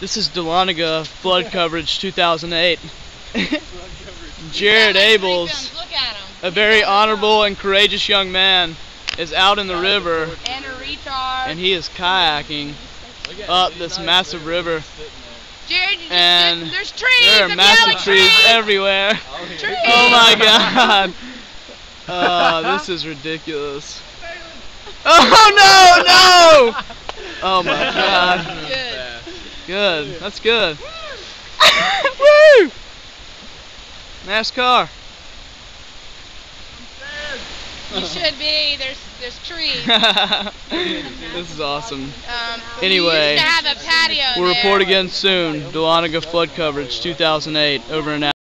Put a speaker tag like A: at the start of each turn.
A: This is Dahlonega flood coverage 2008. Jared Abels, a very honorable and courageous young man, is out in the river, and he is kayaking up this massive river.
B: Jared,
A: and
B: there's trees.
A: There are massive trees everywhere.
B: Trees.
A: Oh my God! This is ridiculous. Oh no! Oh my God!
B: Good.
A: Good. That's good. Woo! NASCAR.
B: You should be. There's trees.
A: This is awesome.
B: Anyway,
A: Anyway,
B: we used to have a patio
A: we'll
B: there.
A: report again soon. Dahlonega flood coverage 2008 over and out.